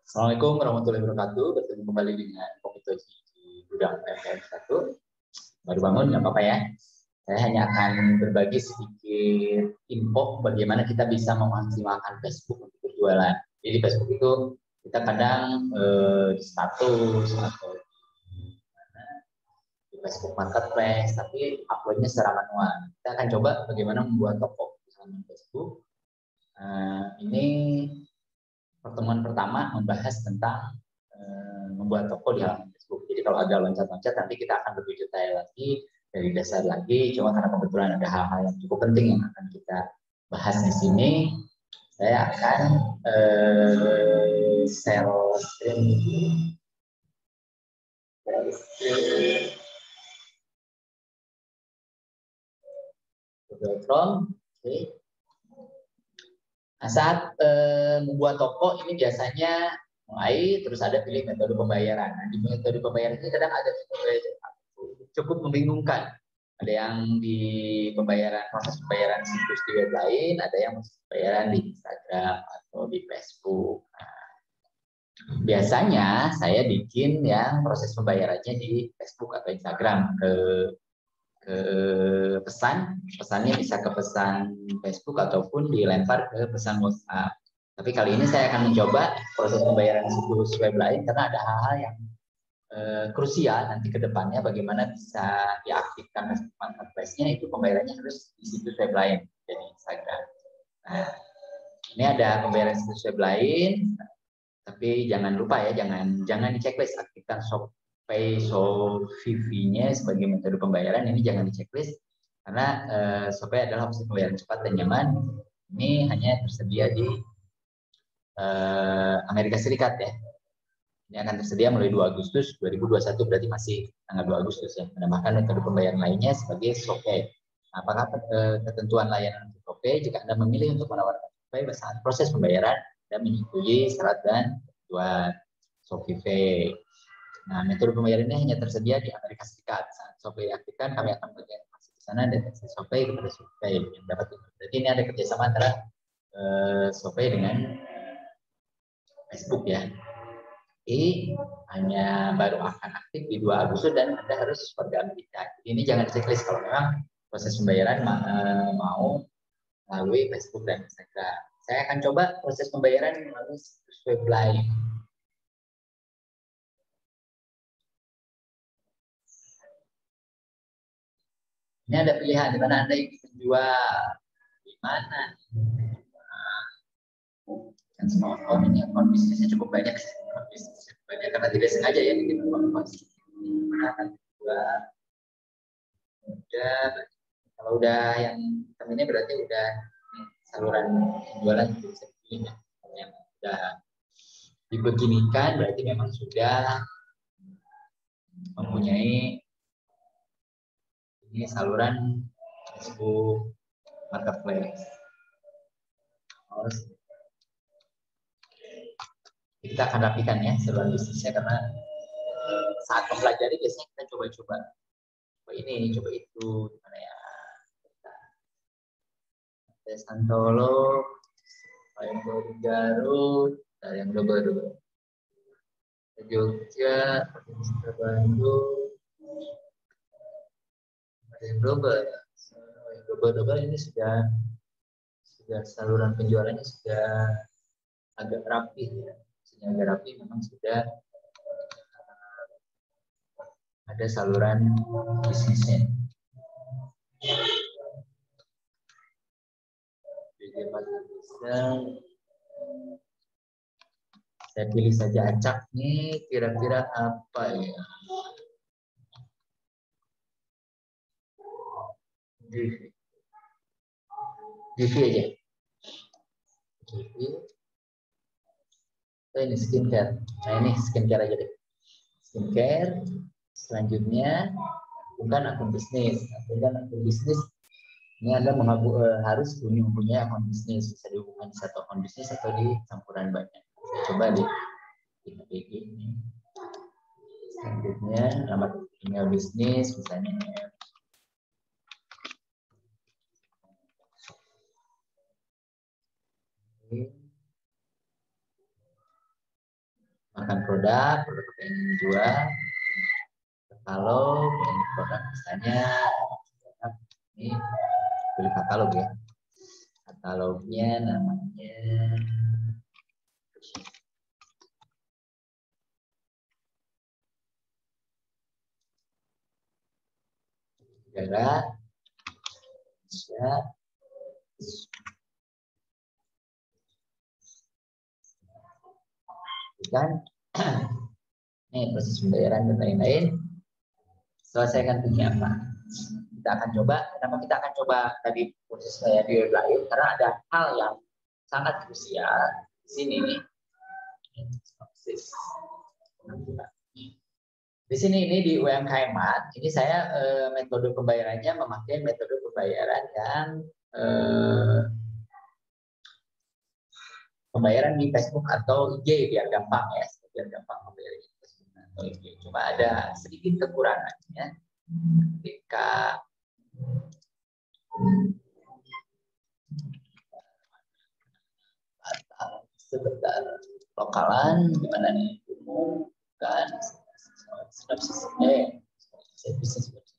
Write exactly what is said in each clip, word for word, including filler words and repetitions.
Assalamualaikum warahmatullahi wabarakatuh. Bertemu kembali dengan Komitoji di Gudang P M satu. Baru bangun, nggak apa-apa ya. Saya hanya akan berbagi sedikit info bagaimana kita bisa memaksimalkan Facebook untuk berjualan. Jadi di Facebook itu kita kadang eh, di status atau di Facebook Marketplace, tapi uploadnya secara manual. Kita akan coba bagaimana membuat toko di Facebook. Uh, ini pertemuan pertama membahas tentang uh, membuat toko di halaman Facebook. Jadi kalau ada loncat-loncat nanti kita akan lebih detail lagi dari dasar lagi. Cuma karena kebetulan ada hal-hal yang cukup penting yang akan kita bahas di sini, saya akan uh, share screen ini. Google Chrome, oke. Okay. Nah, saat eh, membuat toko ini biasanya mulai terus ada pilih metode pembayaran. Nah, di metode pembayaran ini kadang ada cukup membingungkan. Ada yang di pembayaran proses pembayaran situs di web lain, ada yang proses pembayaran di Instagram atau di Facebook. Nah, biasanya saya bikin yang proses pembayarannya di Facebook atau Instagram ke ke pesan, pesannya bisa ke pesan Facebook ataupun dilempar ke pesan WhatsApp. Tapi kali ini saya akan mencoba proses pembayaran situs web lain karena ada hal-hal yang eh, krusial nanti ke depannya bagaimana bisa diaktifkan marketplace-nya itu pembayarannya harus di situs web lain, jadi Instagram. Nah, ini ada pembayaran situs web lain, tapi jangan lupa ya, jangan jangan di checklist, aktifkan ShopPay V V-nya sebagai metode pembayaran. Ini jangan di checklist karena uh, ShopPay adalah opsi pembayaran cepat dan nyaman. Ini hanya tersedia di uh, Amerika Serikat ya. Ini akan tersedia mulai dua Agustus dua ribu dua puluh satu, berarti masih tanggal dua Agustus ya. Menambahkan metode pembayaran lainnya sebagai ShopPay. Nah, apakah uh, ketentuan layanan ShopPay jika Anda memilih untuk menawarkan ShopPay saat proses pembayaran dan menyetujui syarat dan ketentuan ShopPay. Nah, metode pembayaran ini hanya tersedia di Amerika Serikat. Saat ShopPay diaktifkan, kami akan memberikan informasi ke sana dan akses ShopPay kepada ShopPay yang dapat. Jadi ini ada kerjasama antara uh, ShopPay dengan Facebook ya. Ini hanya baru akan aktif di dua Agustus dan Anda harus warga Amerika. Ini jangan checklist kalau memang proses pembayaran ma mau melalui Facebook dan Instagram. Saya akan coba proses pembayaran melalui situs web lain. Ini ada pilihan di mana Anda ingin menjual, di mana. Dan semua akun ini akun bisnisnya cukup banyak, akun bisnisnya banyak karena tidak sengaja ya kita akun mana akan jual. Udah, kalau udah yang ini berarti udah saluran penjualan bisa dipilih ya. Kalau yang udah dibeginikan berarti memang sudah mempunyai ini saluran Facebook Marketplace. Harus kita akan rapikan ya saluran bisnisnya karena saat mempelajari biasanya kita coba-coba. Coba ini, coba itu, gimana ya? Ada Santolo, yang baru Garut, ada yang udah baru Jogja, ada Bandung, ada yang global. Yang global-global ini sudah sudah saluran penjualannya sudah agak rapi ya. Sudah agak rapi, memang sudah ada saluran bisnisnya. Bisa saya pilih saja acak nih, kira-kira apa ya? G V aja. G V. Oh, ini skincare. Nah ini skincare aja deh. Skincare. Selanjutnya bukan akun bisnis. Bukan akun bisnis. Ini Anda mengaku, eh, harus mempunyai akun bisnis. Bisa dihubungkan di satu akun bisnis atau di campuran banyak. Saya coba di ini. Selanjutnya alamat email bisnis misalnya. menambahkan produk, produk yang ingin dijual, katalog, ini produk misalnya, ini pilih katalog ya, katalognya namanya negara Indonesia. Kan ini proses pembayaran dan lain-lain. Selesaikan punya apa? Kita akan coba. Kenapa kita akan coba tadi proses saya di web lain? Karena ada hal yang sangat krusial di sini nih. Di sini ini di U M K M-an, ini saya eh, metode pembayarannya memakai metode pembayaran yang eh, pembayaran di Facebook atau I G biar gampang ya, biar gampang membayar di Facebook atau I G. Cuma ada sedikit kekurangannya ketika sebentar lokalan gimana nih umum kan sinopsis eh saya bisa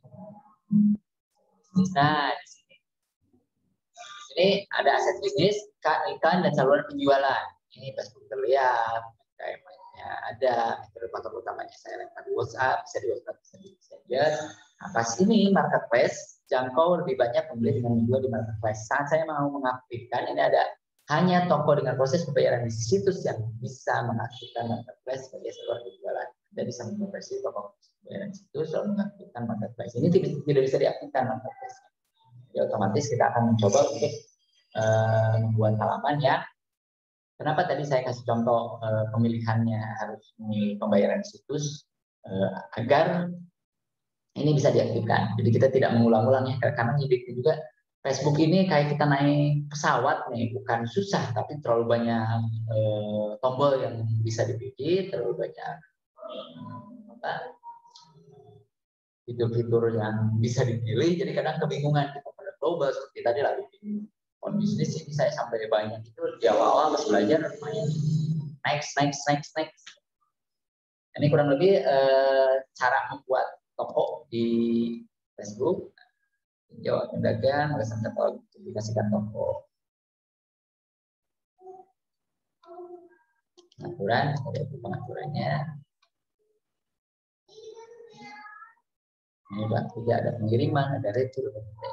nah di sini di sini ada aset bisnis iklan dan saluran penjualan ini Facebook terlihat kayaknya ada metode pasar utamanya saya lempar di WhatsApp bisa di WhatsApp bisa di Messenger nah pas ini marketplace jangkau lebih banyak pembeli dengan menjual di marketplace saat saya mau mengaktifkan ini ada hanya toko dengan proses pembayaran di situs yang bisa mengaktifkan marketplace sebagai saluran penjualan dan bisa mengonversi toko pembayaran di situs lalu mengaktifkan marketplace. Ini tidak bisa diaktifkan marketplace. Jadi otomatis kita akan mencoba untuk uh, membuat halaman ya. Kenapa tadi saya kasih contoh uh, pemilihannya harus memilih pembayaran di situs uh, agar ini bisa diaktifkan. Jadi kita tidak mengulang-ulangnya karena nyidiknya juga Facebook ini kayak kita naik pesawat nih, bukan susah, tapi terlalu banyak eh, tombol yang bisa dipilih, terlalu banyak fitur-fitur yang bisa dipilih, jadi kadang kebingungan kita pada global seperti tadi lah. On bisnis ini saya sampai banyak itu di awal-awal pas belajar main next, next, next, next. Ini kurang lebih eh, cara membuat toko di Facebook. Jawab pedagang, alasan katalog, dikasihkan toko. Pengaturan, ada itu pengaturannya. Ini Pak, tidak ada pengiriman, ada retur,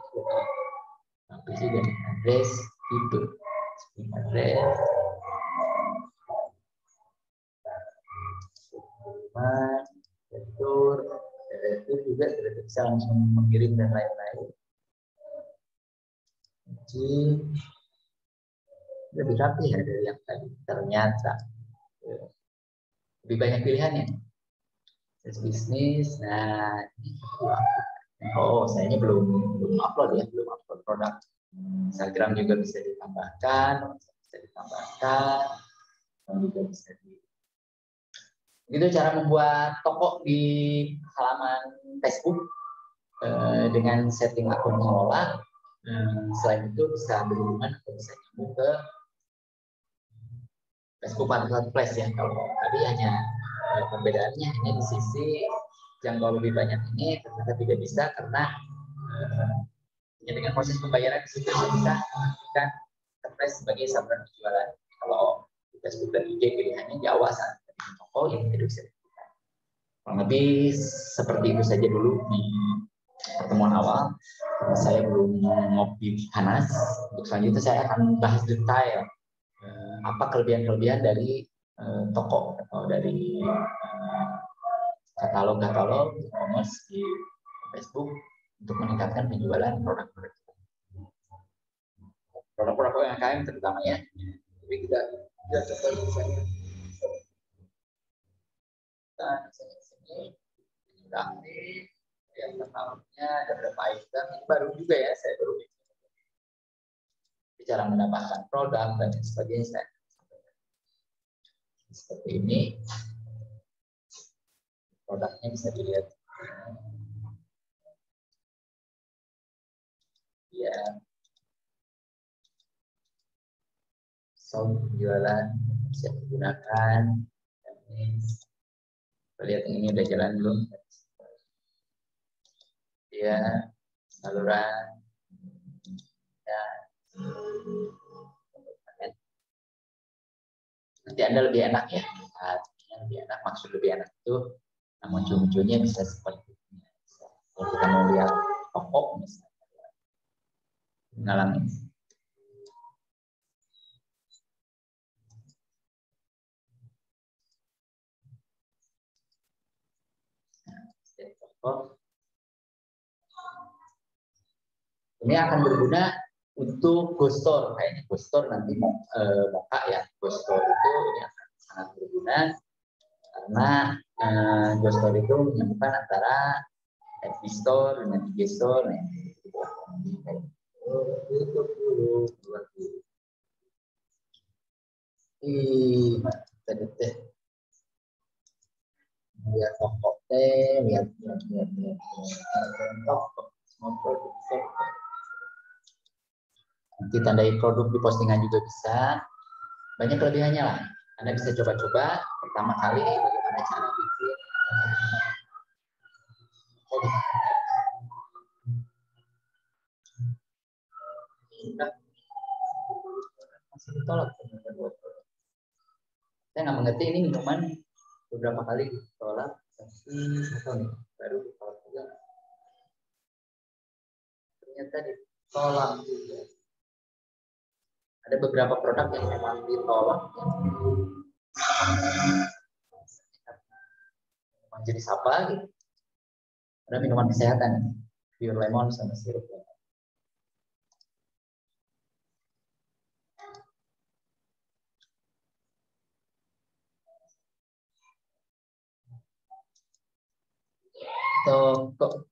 tapi dan address itu, address, pengiriman, retur, retur juga tidak bisa langsung mengirim dan lain-lain. Jadi lebih rapi ya dari yang tadi. Ternyata lebih banyak pilihannya. Bisnis, nah ini oh sayanya belum belum upload ya, belum upload produk. Instagram juga bisa ditambahkan, bisa ditambahkan, juga bisa di. Itu cara membuat toko di halaman Facebook eh, dengan setting akun pengelola. Hmm, selain itu bisa berhubungan atau bisa nyambung ke Facebook Marketplace ya. Kalau tadi hanya eh, perbedaannya hanya di sisi jangkau lebih banyak ini ternyata tidak bisa karena eh, ya dengan proses pembayaran di situ bisa mengaktifkan marketplace sebagai saluran penjualan. Kalau di Facebook dan I G pilihannya Jawa saat toko yang tidak bisa dilakukan. Kurang lebih seperti itu saja dulu di pertemuan awal. Karena saya belum ngopi panas. Untuk selanjutnya saya akan bahas detail eh, apa kelebihan-kelebihan dari eh, toko atau dari katalog-katalog eh, e-commerce di Facebook untuk meningkatkan penjualan produk-produk kita. Produk-produk U M K M terutama ya. Jadi kita tidak cepat misalnya. Nah, di sini sudah aktif. Yang pertamanya ada beberapa item ini baru juga ya saya baru bicara mendapatkan produk dan sebagainya seperti ini produknya bisa dilihat ya sound penjualan bisa digunakan dan Lihat ini udah jalan belum? Ya, saluran. Ya. Nanti Anda lebih enak ya. Artinya lebih enak, maksud lebih enak itu muncul-munculnya bisa seperti ini. Kalau kita mau lihat pokok misalnya, ngalamin. Ini akan berguna untuk Ghoststore, kayaknya Ghoststore nanti mau eh, Moka ya. Ghoststore itu ini akan sangat berguna karena eh, Ghoststore itu menyambungkan antara F B Store dengan I G Store. Nah, tutup dulu, buat dulu. Ih, tadi teh lihat toko teh, lihat lihat lihat lihat toko, semua produk toko. Nanti tandai produk di postingan juga bisa. Banyak kelebihannya lah. Anda bisa coba-coba pertama kali bagaimana cara bikin. Masih ditolak. Saya nggak mengerti ini minuman beberapa kali ditolak, tapi atau nih baru ditolak juga. Ternyata ditolak juga. Ada beberapa produk yang memang ditolak. Memang jenis apa gitu. Ada minuman kesehatan, pure lemon sama sirup. Toko.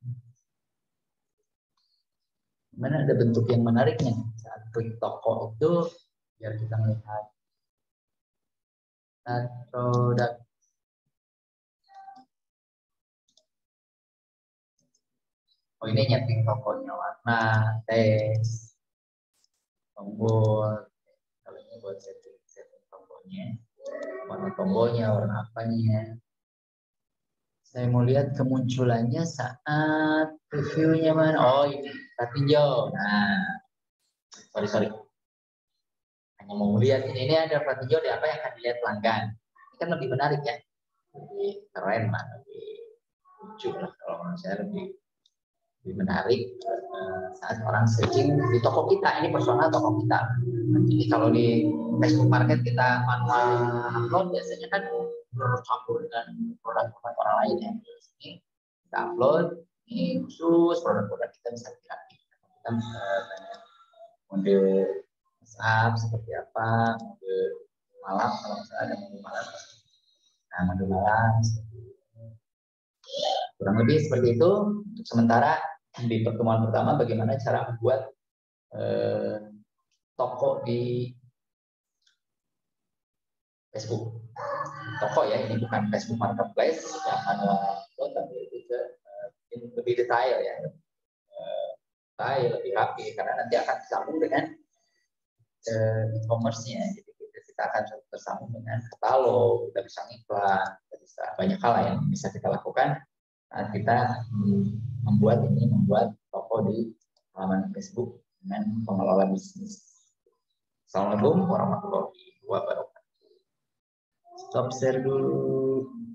Mana ada bentuk yang menariknya saat klik toko itu biar kita melihat produk. Oh ini nyeting tokonya warna, teks, tombol. Kalau ini buat setting setting tokonya, warna tombolnya, warna apanya. Saya mau lihat kemunculannya saat reviewnya mana. Oh ini Pratinjo. Nah, sorry sorry. Hanya mau lihat ini, ini ada Pratinjo, ada apa yang akan dilihat pelanggan. Ini kan lebih menarik ya, lebih keren lah, lebih lucu lah kalau menurut saya, lebih lebih menarik saat orang searching di toko kita. Ini personal toko kita. Jadi kalau di Facebook Market kita manual upload biasanya kan bercampur dengan produk-produk orang lain ya. Ini kita upload, ini khusus produk-produk kita bisa dirapi. Kita bisa tanya mode WhatsApp seperti apa, mode malam kalau misalnya ada mode malam. Nah, mode malam kurang lebih seperti itu. Untuk sementara di pertemuan pertama bagaimana cara membuat eh, toko di Facebook. Toko ya, ini bukan Facebook Marketplace yang manual, tapi lebih ke uh, lebih detail ya, uh, detail lebih rapi karena nanti akan tersambung dengan uh, e-commerce-nya. Jadi kita akan tersambung dengan katalog, kita bisa ngiklan, kita bisa banyak hal yang bisa kita lakukan saat kita membuat ini membuat toko di halaman Facebook dengan pengelola bisnis. Assalamualaikum warahmatullahi wabarakatuh. Stop share dulu.